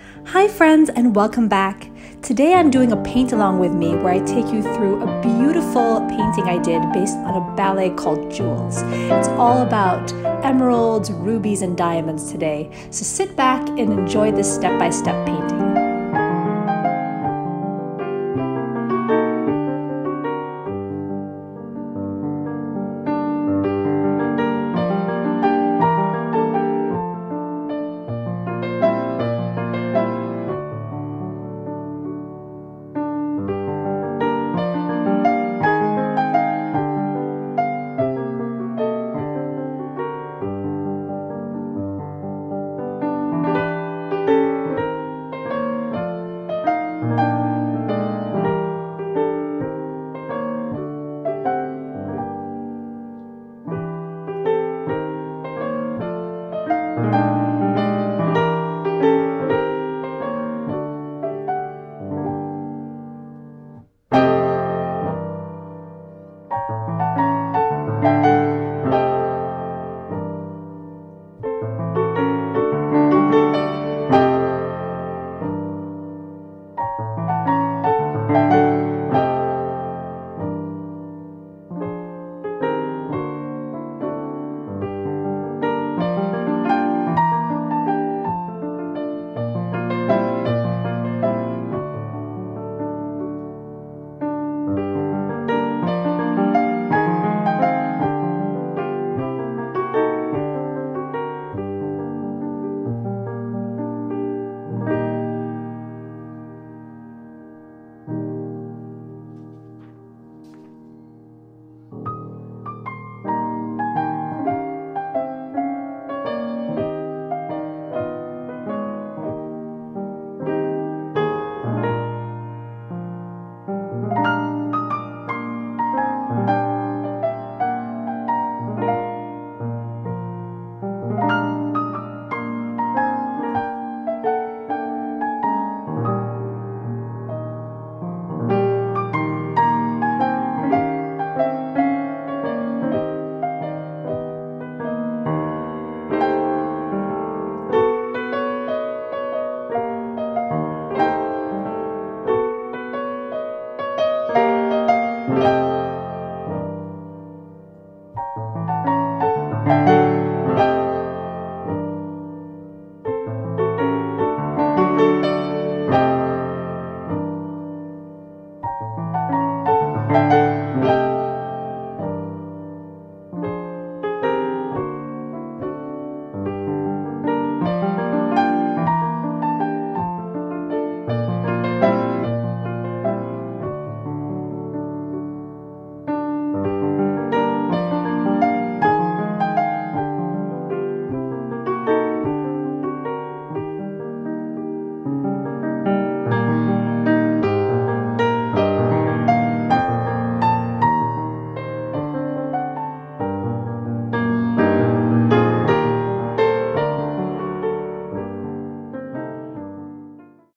Hi friends and welcome back. Today I'm doing a paint along with me where I take you through a beautiful painting I did based on a ballet called Jewels. It's all about emeralds, rubies, and diamonds today. So sit back and enjoy this step-by-step painting.